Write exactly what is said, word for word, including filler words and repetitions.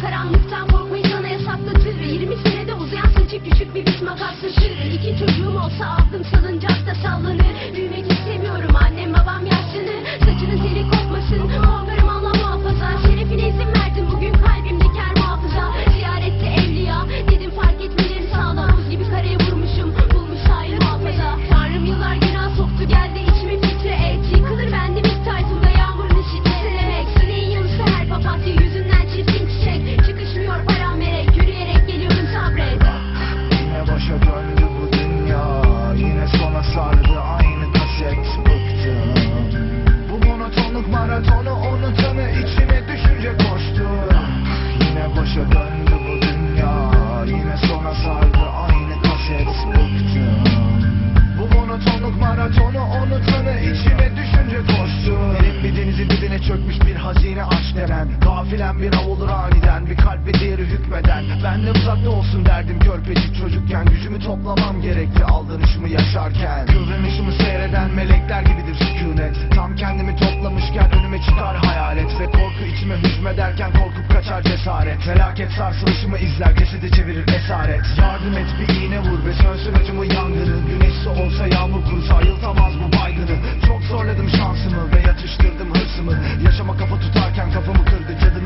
Karanlıktan korkmayı sana yasaklatır. Yirmi senede uzayan saçı küçük bir bit makaslatır. İki çocuğum olsa aklım salıncakta sallanır. Büyümek istemiyorum, annem babam yaşlanır. Saçının teli kopmasın, korkarım Allah muhafaza. Şerefine izin verdim, bugün kalbim diker muhafaza. Ziyarette evliya, dedim fark etmeleri sağla. Buz gibi karaya vurmuşum, bulmuş sahil muhafaza. Tanrım yıllar günah soktu, geldi içime filtre et. Yıkılır bendim ilk tayfımda yağmurun eşit silemek. Sineğin yanısı her papatya yüzünden çirkin çiçek. Çıkışmıyor param merek, yürüyerek geliyorum sabret. Yine başa döndü bu dünya, yine sona sardı aynı kaset. Bıktım bu monotonluk maratonu, unutanı içime düşünce koştu. Yine başa döndü bu dünya, yine sona sardı aynı kaset. Bıktım bu monotonluk maratonu, unutanı içime düşünce koştu. Derin bir denizin dibine çökmüş bir hazine aç denen. Gafilen bir av olur aniden, bir kalp ve diğeri hükmeden. Benden uzakta olsun derdim körpecik çocukken. Gücümü toplamam gerekti aldanışımı yaşarken. Kıvranışımı seyreden melekler gibidir sükunet. Tam kendimi toplamışken önüme çıkar hayalet. Ve korku içime hücmederken korkup kaçar cesaret. Felaket sarsılışımı izler, cesedi çevirir esaret. Yardım et, bir iğne vur ve sönsün acımı yangını. Güneşse olsa yağmur kurusa ayıltamaz bu baygını. Çok zorladım şansımı ve yatıştırdım hırsımı. Yaşama kafa tutarken kafamı kırdı cadı